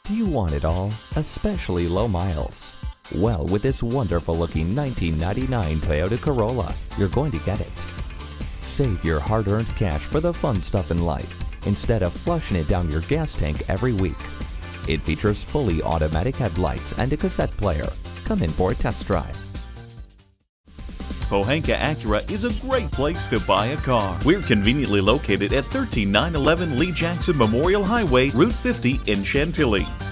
Do you want it all, especially low miles? Well, with this wonderful-looking 1999 Toyota Corolla, you're going to get it. Save your hard-earned cash for the fun stuff in life, instead of flushing it down your gas tank every week. It features fully automatic headlights and a cassette player. Come in for a test drive. Pohanka Acura is a great place to buy a car. We're conveniently located at 13911 Lee Jackson Memorial Highway, Route 50 in Chantilly.